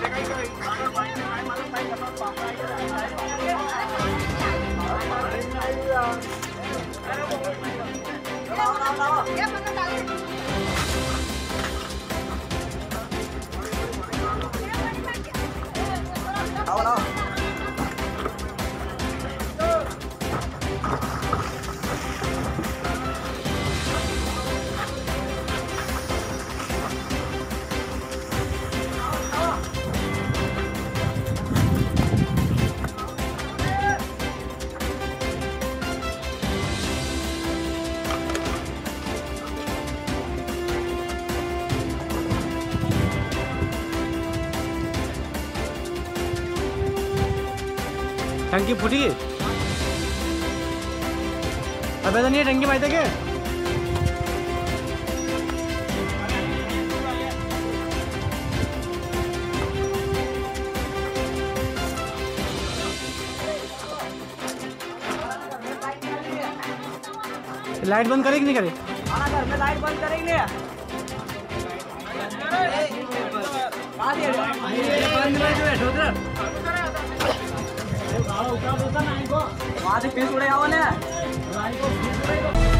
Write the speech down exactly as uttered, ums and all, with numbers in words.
टंकी फूटी अबे तो नहीं टंकी मारते के लाइट बंद करेगी नहीं करे हमारा घर में लाइट बंद करेंगे वहाँ से फिर उड़े आओ ने